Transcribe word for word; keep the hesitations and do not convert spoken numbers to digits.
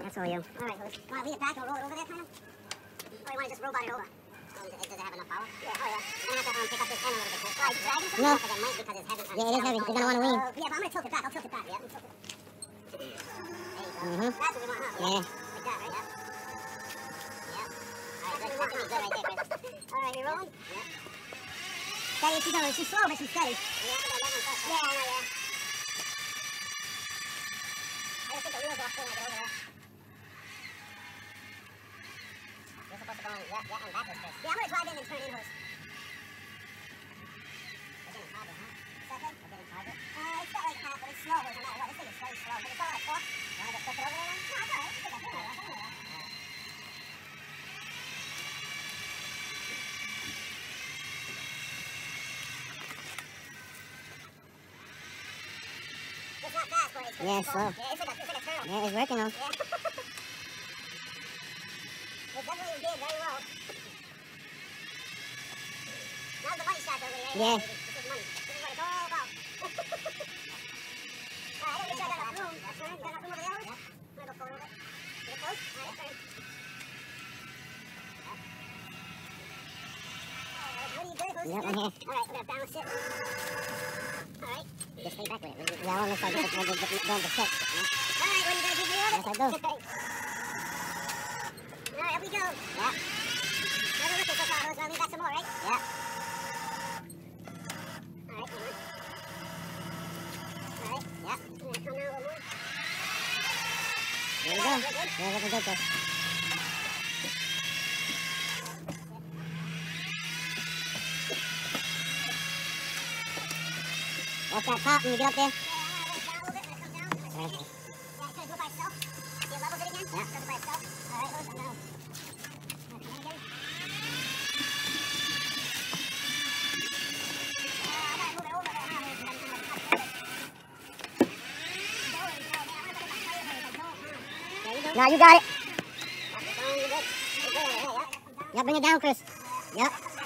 That's all you. All right, Luke. Want to lean it back and roll it over there, kind of? Or you want to just robot it over? Um, does it have enough power? Yeah, oh yeah. I'm going to have to um, pick up this end a little bit. Why, you dragging something? No. Because it might, because it's heavy. Yeah, it is heavy. You're going to want to lean. Uh, yeah, but I'm going to tilt it back. I'll tilt it back. Yeah, I'm tilt it. There you go. Mm-hmm. That's what we want, huh? Yeah. Like that, right? Yeah. Yep. All right, that's good. That's good right there, Chris. All right, you rolling? Yeah. Steady. She's, going, she's slow, but she's steady. Yeah, I got that one first. Yeah, I know, yeah. I just think the wheels off too when I get over there. You're supposed to go in, yeah, yeah, and backwards, Chris. Yeah, I'm going to drive in and turn in first. It didn't target, huh? Second? It didn't target? Uh, it's got like half, but it's slow, no matter what. This thing is very slow. But it's all right, Paul. You want to just flip it over there? No, it's all right. It's like a thing like that. Something like that. It's not fast, but it's Yeah, it's slow. Yeah, it's like a, it's like a turtle. Yeah, it's working though. Yeah. It's definitely did very well. Now's the money shot over here. Yeah. This is money. This is what it's all about. Alright, I don't think I got enough room. That's right. You got enough room over there? Yeah. I'm gonna go forward a little bit. Is it close? Alright, turn. Alright, what do you do? Close Yep, it? I'm here. Alright, we're gonna balance it. Alright. Just stay back with it. Yeah, I want to make sure I get the, the, the, the, the set. Alright, what are you gonna give me of it? Yes, I do. Alright, up we go. Yeah. Never looked at so far. We're gonna leave that some more, right? Yeah. Alright, come on. Alright. Yeah. I'm gonna come down a little more. There you go. Yeah, looking good though. Watch that top when you get up there. Yeah, I'm gonna wait down a little bit when it comes down. Okay. Yeah, it's gonna do it by itself. See it levels it again? Yeah. It does it by itself. Alright, Lewis, I'm gonna... I'm gonna come in again. Uh, I gotta move it over there, huh, Lewis, because I'm gonna touch it. Going, going, man. I'm gonna put my tire here, but don't, huh? There you go. No, you got it. That's going good. It's good over there, yeah? Yeah, bring it down, Chris. Yep.